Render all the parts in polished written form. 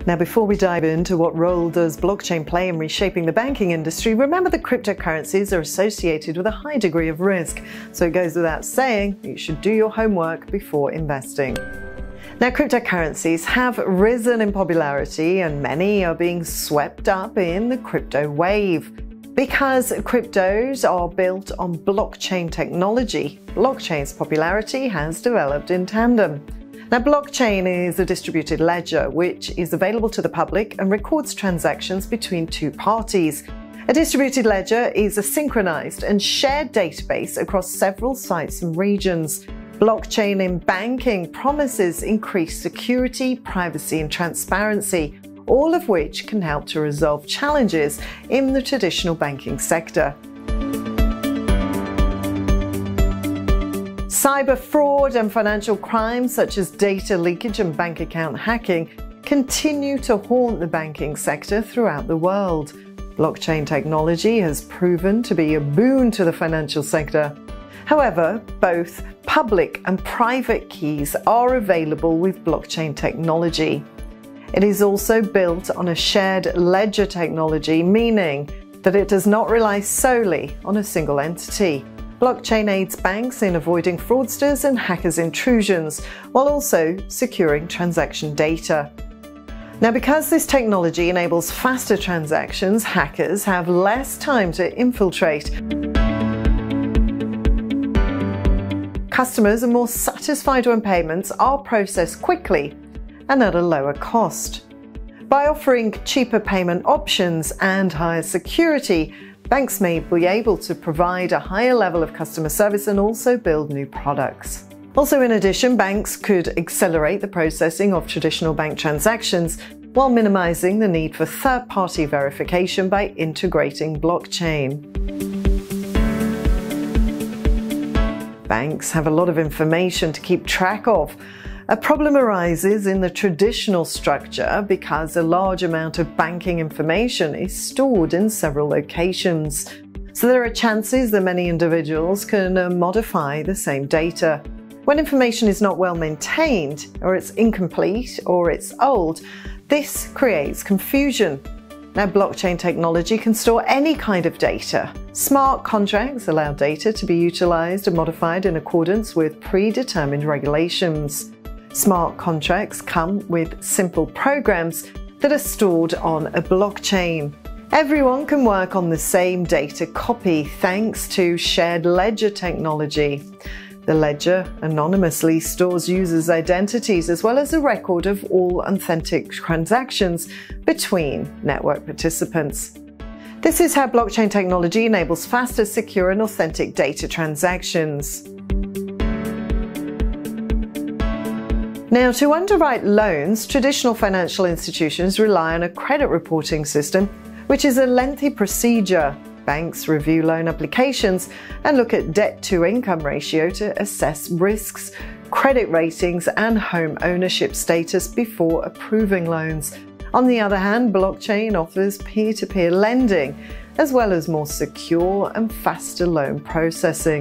Now, before we dive into what role does blockchain play in reshaping the banking industry, remember that cryptocurrencies are associated with a high degree of risk. So it goes without saying you should do your homework before investing. Now, cryptocurrencies have risen in popularity and many are being swept up in the crypto wave. Because cryptos are built on blockchain technology, blockchain's popularity has developed in tandem. Now, blockchain is a distributed ledger which is available to the public and records transactions between two parties. A distributed ledger is a synchronized and shared database across several sites and regions. Blockchain in banking promises increased security, privacy, and transparency, all of which can help to resolve challenges in the traditional banking sector. Cyber fraud and financial crimes such as data leakage and bank account hacking continue to haunt the banking sector throughout the world. Blockchain technology has proven to be a boon to the financial sector. However, both public and private keys are available with blockchain technology. It is also built on a shared ledger technology, meaning that it does not rely solely on a single entity. Blockchain aids banks in avoiding fraudsters and hackers' intrusions, while also securing transaction data. Now, because this technology enables faster transactions, hackers have less time to infiltrate. Customers are more satisfied when payments are processed quickly and at a lower cost. By offering cheaper payment options and higher security, banks may be able to provide a higher level of customer service and also build new products. Also, in addition, banks could accelerate the processing of traditional bank transactions while minimizing the need for third-party verification by integrating blockchain. Banks have a lot of information to keep track of. A problem arises in the traditional structure because a large amount of banking information is stored in several locations. So there are chances that many individuals can modify the same data. When information is not well maintained, or it's incomplete, or it's old, this creates confusion. Now, blockchain technology can store any kind of data. Smart contracts allow data to be utilized and modified in accordance with predetermined regulations. Smart contracts come with simple programs that are stored on a blockchain. Everyone can work on the same data copy thanks to shared ledger technology. The ledger anonymously stores users' identities as well as a record of all authentic transactions between network participants. This is how blockchain technology enables faster, secure, and authentic data transactions. Now, to underwrite loans, traditional financial institutions rely on a credit reporting system, which is a lengthy procedure. Banks review loan applications and look at debt-to-income ratio to assess risks, credit ratings, and home ownership status before approving loans. On the other hand, blockchain offers peer-to-peer lending, as well as more secure and faster loan processing.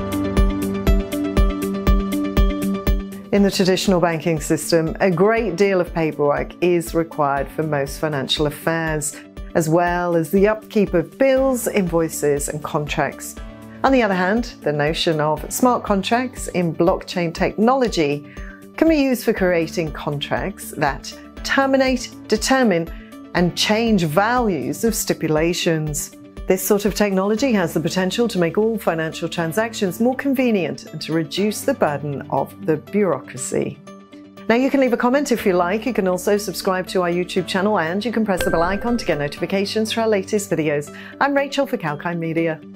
In the traditional banking system, a great deal of paperwork is required for most financial affairs, as well as the upkeep of bills, invoices, and contracts. On the other hand, the notion of smart contracts in blockchain technology can be used for creating contracts that terminate, determine, and change values of stipulations. This sort of technology has the potential to make all financial transactions more convenient and to reduce the burden of the bureaucracy. Now, you can leave a comment if you like. You can also subscribe to our YouTube channel and you can press the bell icon to get notifications for our latest videos. I'm Rachel for Kalkine Media.